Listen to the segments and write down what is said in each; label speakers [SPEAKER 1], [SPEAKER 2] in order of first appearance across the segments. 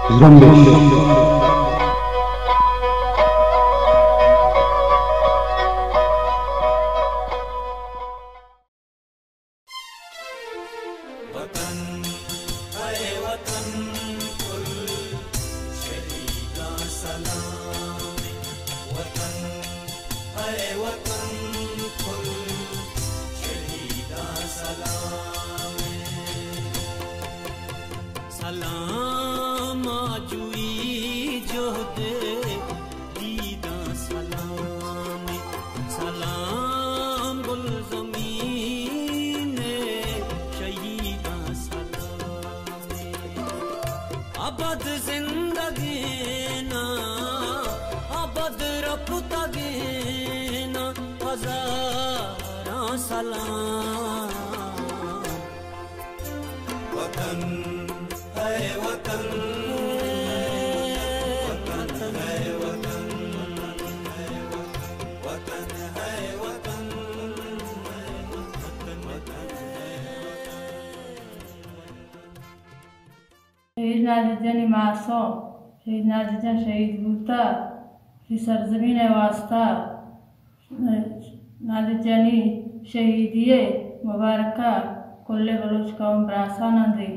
[SPEAKER 1] शहीद नाज़िज़नी मासो शहीद नाज़िज़न शहीद बूता फिर सरजमीन वास्ता नाज़िज़नी शहीदिये मुबारका कुल्ले बलोच कौम ब्रासा नंदी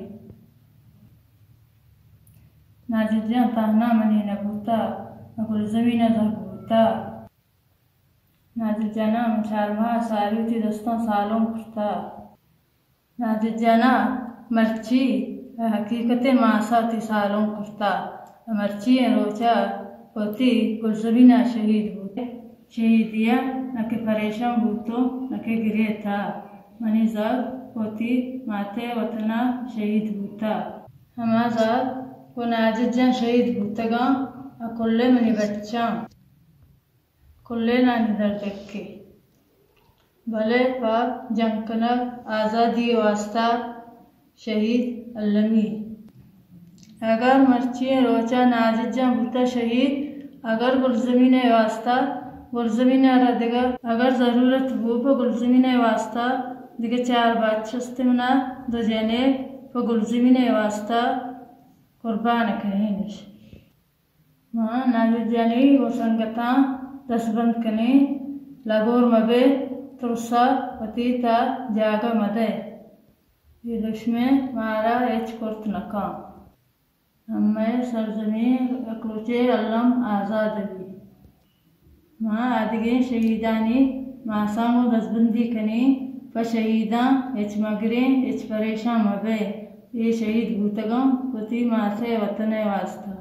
[SPEAKER 1] नाज़िज़न तहना मनी नबूता अकुल ज़मीन ज़हबूता नाज़िज़ना मचारमा सारी थी दस्तों सालों कुर्ता नाज़िज़ना मर्ची हकीकत मासा थी सालों कुर्ता मर्ची रोचा होती गुलजबीना शहीद बूते शहीदिया न के परेशान बूतो न के गिरे था मनी ज़ाद होती माते वतना शहीद बूता हमारा को नाज़िज़न शहीद बूतगा अकुल्ले मनी बच्चा कुल्ले ना निधर देखे भले पाक जंकनक आज़ादी वास्ता शहीद अल्लमी अगर मर्ची रोचा नाज़िज़न बूता शहीद अगर गुलजमीन वास्ता गुलजमीन रदेगा अगर ज़रूरत वो पर गुलजमीन वास्ता दिगे चार बात शस्ते मना दो जने पर गुलजमीन वास्ता कुर्बान करें निश माँ नाज़िज़नी वो संगता दसबंद कने लगोर मबे तुरसा पतिता जागा मदे ये दुश्मन मारा एच कुर्त नका हमें सरजमीन अक्रोचे अल्लम आज़ाद भी माँ आदिगे शहीदानी मासामो दसबंदी कने प शहीदा एच मगरे एच परेशान मबे ये शहीद भूतगम पति माथे वतन वास्ता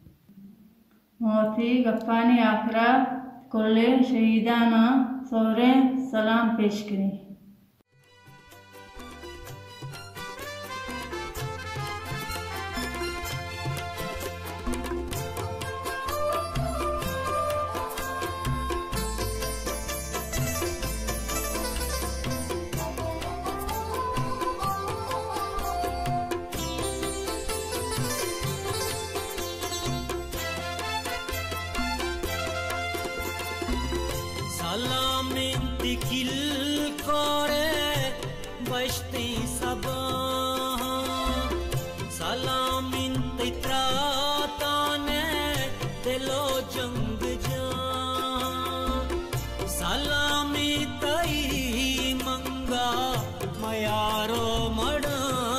[SPEAKER 1] मोती गप्पानी आखरा कुल्ले शहीदाना सोरे सलाम पेश करें
[SPEAKER 2] किल करे बश्ती सबा सलामिन तित्राताने दिलो जंग जा सलामी तई मंगा मयारो मड़ा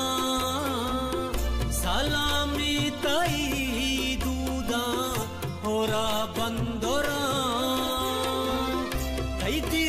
[SPEAKER 2] सलामी तई दूदा होरा बंदोरा तई